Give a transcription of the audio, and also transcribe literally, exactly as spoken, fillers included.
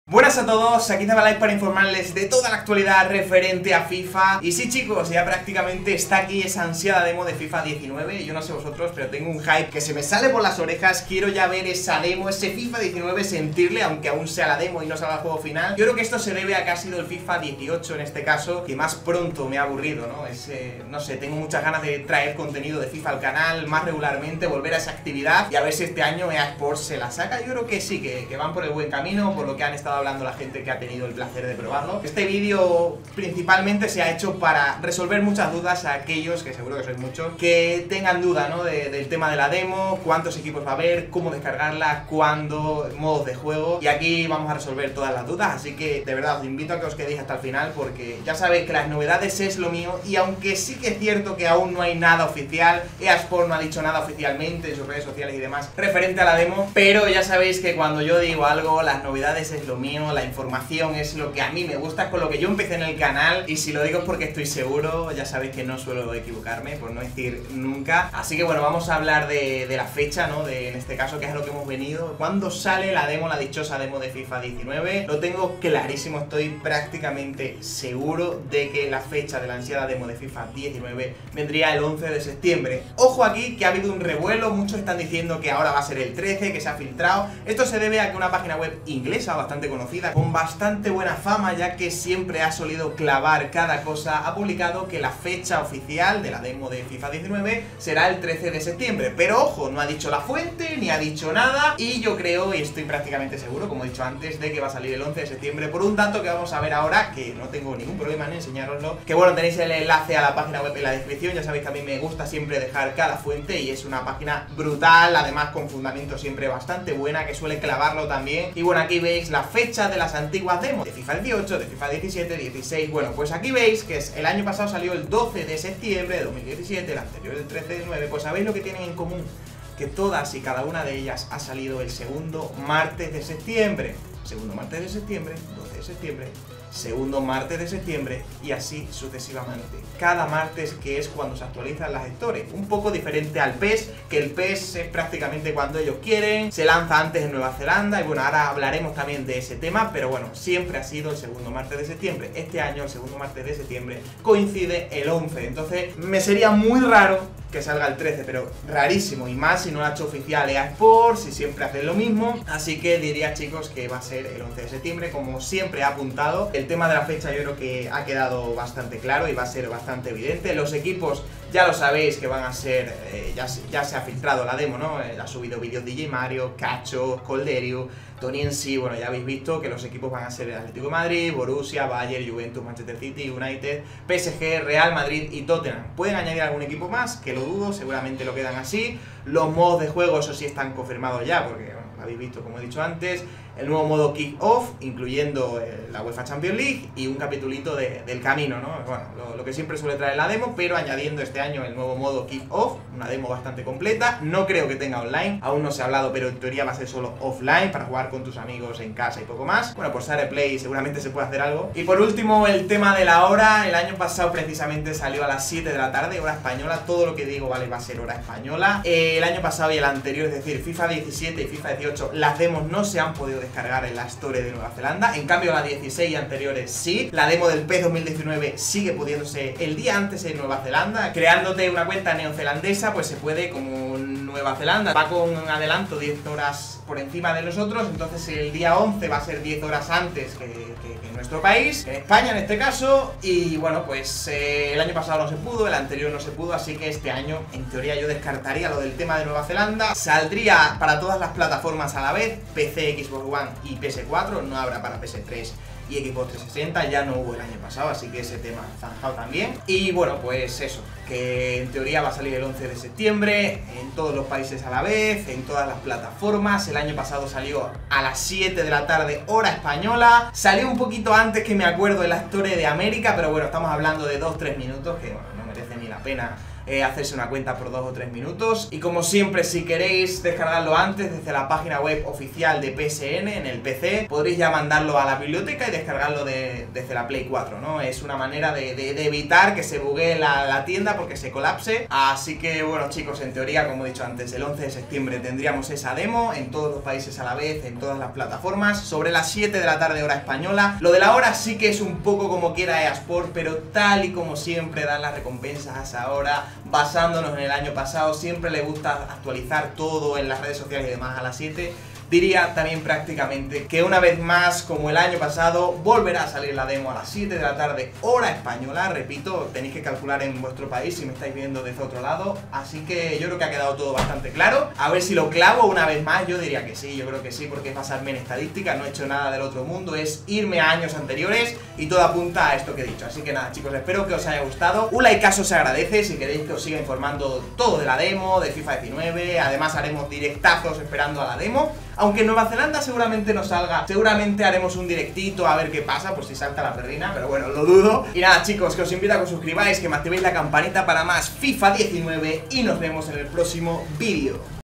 Buenas a todos, aquí Zabalife para informarles de toda la actualidad referente a FIFA. Y sí, chicos, ya prácticamente está aquí esa ansiada demo de FIFA diecinueve. Yo no sé vosotros, pero tengo un hype que se me sale por las orejas. Quiero ya ver esa demo, ese FIFA diecinueve, sentirle, aunque aún sea la demo y no salga el juego final. Yo creo que esto se debe a que ha sido el FIFA dieciocho en este caso, que más pronto me ha aburrido, ¿no? Es, eh, no sé, tengo muchas ganas de traer contenido de FIFA al canal más regularmente, volver a esa actividad y a ver si este año E A Sports se la saca. Yo creo que sí, que, que van por el buen camino, por lo que han estado hablando la gente que ha tenido el placer de probarlo. Este vídeo principalmente se ha hecho para resolver muchas dudas a aquellos, que seguro que sois muchos, que tengan duda, ¿no? De, del tema de la demo, cuántos equipos va a haber, cómo descargarla, cuándo, modos de juego. Y aquí vamos a resolver todas las dudas, así que de verdad os invito a que os quedéis hasta el final, porque ya sabéis que las novedades es lo mío. Y aunque sí que es cierto que aún no hay nada oficial, E A Sports no ha dicho nada oficialmente en sus redes sociales y demás referente a la demo, pero ya sabéis que cuando yo digo algo, las novedades es lo mío, la información es lo que a mí me gusta, con lo que yo empecé en el canal, y si lo digo es porque estoy seguro. Ya sabéis que no suelo equivocarme, por no decir nunca. Así que bueno, vamos a hablar de, de la fecha, ¿no? De, en este caso, que es a lo que hemos venido. ¿Cuándo sale la demo, la dichosa demo de FIFA diecinueve? Lo tengo clarísimo, estoy prácticamente seguro de que la fecha de la ansiada demo de FIFA diecinueve vendría el once de septiembre. Ojo aquí, que ha habido un revuelo, muchos están diciendo que ahora va a ser el trece, que se ha filtrado. Esto se debe a que una página web inglesa bastante conocida, con bastante buena fama, ya que siempre ha solido clavar cada cosa, ha publicado que la fecha oficial de la demo de FIFA diecinueve será el trece de septiembre. Pero ojo, no ha dicho la fuente, ni ha dicho nada, y yo creo, y estoy prácticamente seguro, como he dicho antes, de que va a salir el once de septiembre, por un dato que vamos a ver ahora, que no tengo ningún problema en enseñároslo. Que bueno, tenéis el enlace a la página web en la descripción. Ya sabéis que a mí me gusta siempre dejar cada fuente, y es una página brutal, además con fundamento siempre bastante buena, que suele clavarlo también. Y bueno, aquí veis la fecha de las antiguas demos de FIFA dieciocho, de FIFA diecisiete, dieciséis. Bueno, pues aquí veis que es, el año pasado salió el doce de septiembre de dos mil diecisiete, el anterior el trece de nueve. Pues sabéis lo que tienen en común, que todas y cada una de ellas ha salido el segundo martes de septiembre. Segundo martes de septiembre, doce de septiembre, segundo martes de septiembre, y así sucesivamente. Cada martes, que es cuando se actualizan las stores. Un poco diferente al P E S, que el P E S es prácticamente cuando ellos quieren, se lanza antes en Nueva Zelanda, y bueno, ahora hablaremos también de ese tema, pero bueno, siempre ha sido el segundo martes de septiembre. Este año, el segundo martes de septiembre, coincide el once, entonces me sería muy raro que salga el trece, pero rarísimo, y más si no lo ha hecho oficial E A Sports, si siempre hacen lo mismo. Así que diría, chicos, que va a ser el once de septiembre, como siempre ha apuntado. El tema de la fecha yo creo que ha quedado bastante claro y va a ser bastante evidente. Los equipos ya lo sabéis que van a ser, eh, ya, ya se ha filtrado la demo, ¿no? Eh, ha subido vídeos D J Mario, Cacho, Colderio, Tony en sí. Bueno, ya habéis visto que los equipos van a ser el Atlético de Madrid, Borussia, Bayern, Juventus, Manchester City, United, P S G, Real Madrid y Tottenham. Pueden añadir algún equipo más, que lo dudo, seguramente lo quedan así. Los modos de juego, eso sí, están confirmados ya, porque bueno, lo habéis visto, como he dicho antes. El nuevo modo Kick-Off, incluyendo eh, la UEFA Champions League, y un capitulito de, del camino, ¿no? Bueno, lo, lo que siempre suele traer la demo, pero añadiendo este año el nuevo modo Kick-Off, una demo bastante completa. No creo que tenga online, aún no se ha hablado, pero en teoría va a ser solo offline, para jugar con tus amigos en casa y poco más. Bueno, por Share Play seguramente se puede hacer algo. Y por último, el tema de la hora. El año pasado precisamente salió a las siete de la tarde, hora española. Todo lo que digo, vale, va a ser hora española. Eh, el año pasado y el anterior, es decir, FIFA diecisiete y FIFA dieciocho, las demos no se han podido descargar en la Store de Nueva Zelanda. En cambio, la dieciséis y anteriores sí. La demo del P E S dos mil diecinueve sigue pudiéndose el día antes en Nueva Zelanda. Creándote una cuenta neozelandesa, pues se puede, como Nueva Zelanda va con un adelanto diez horas por encima de los otros, entonces el día once va a ser diez horas antes que, que, que en nuestro país, en España en este caso. Y bueno, pues eh, el año pasado no se pudo, el anterior no se pudo, así que este año en teoría yo descartaría lo del tema de Nueva Zelanda. Saldría para todas las plataformas a la vez, P C, Xbox One y P S cuatro, no habrá para P S tres y Xbox trescientos sesenta, ya no hubo el año pasado, así que ese tema zanjado también. Y bueno, pues eso, que en teoría va a salir el once de septiembre en todos los países a la vez, en todas las plataformas. El año pasado salió a las siete de la tarde, hora española. Salió un poquito antes, que me acuerdo, en la Store de América, pero bueno, estamos hablando de dos tres minutos, que bueno, no merece ni la pena eh, hacerse una cuenta por dos o tres minutos. Y como siempre, si queréis descargarlo antes desde la página web oficial de P S N en el P C, podréis ya mandarlo a la biblioteca y descargarlo de, desde la Play cuatro, ¿no? Es una manera de, de, de evitar que se buguee la, la tienda porque se colapse. Así que bueno, chicos, en teoría, como he dicho antes, el once de septiembre tendríamos esa demo en todos los países a la vez, en todas las plataformas, sobre las siete de la tarde hora española. Lo de la hora sí que es un poco como quiera EA Sport, pero tal y como siempre dan las recompensas a esa hora, basándonos en el año pasado, siempre le gusta actualizar todo en las redes sociales y demás a las siete. Diría también prácticamente que una vez más, como el año pasado, volverá a salir la demo a las siete de la tarde, hora española. Repito, tenéis que calcular en vuestro país si me estáis viendo desde otro lado. Así que yo creo que ha quedado todo bastante claro. A ver si lo clavo una vez más, yo diría que sí, yo creo que sí, porque es basarme en estadística, no he hecho nada del otro mundo, es irme a años anteriores y todo apunta a esto que he dicho. Así que nada, chicos, espero que os haya gustado. Un likeazo se agradece si queréis que os siga informando todo de la demo, de FIFA diecinueve. Además haremos directazos esperando a la demo. Aunque en Nueva Zelanda seguramente no salga, seguramente haremos un directito a ver qué pasa, por si salta la perrina, pero bueno, lo dudo. Y nada, chicos, que os invito a que os suscribáis, que me activéis la campanita para más FIFA diecinueve y nos vemos en el próximo vídeo.